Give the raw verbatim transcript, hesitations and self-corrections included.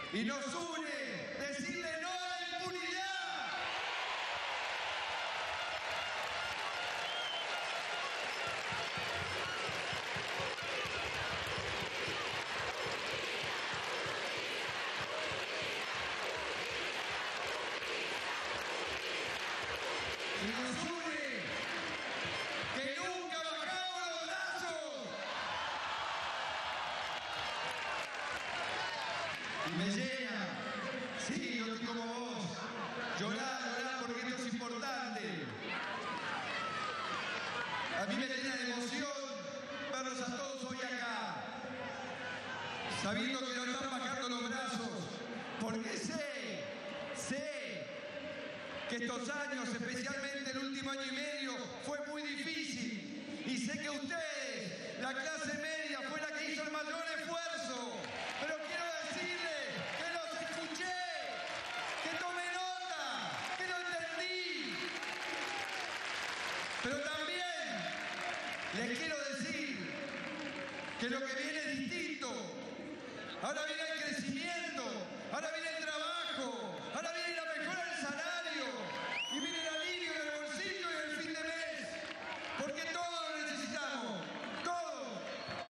Y nos une decirle no a la impunidad. Y nos une que nunca bajamos los brazos. Y me llena, sí, yo estoy como vos, llorar, llorar porque esto es importante. A mí me llena de emoción verlos a todos hoy acá, sabiendo que no están bajando los brazos, porque sé, sé que estos años, especialmente el último año y medio, fue muy difícil. Y sé que ustedes, la clase media, fue la que hizo el mayor esfuerzo. Pero quiero decirles que los escuché, que tomé nota, que lo entendí. Pero también les quiero decir que lo que viene es distinto. Ahora viene el crecimiento, ahora viene el trabajo, ahora viene la mejora del salario y viene el alivio en el bolsillo y el fin de mes. Porque todo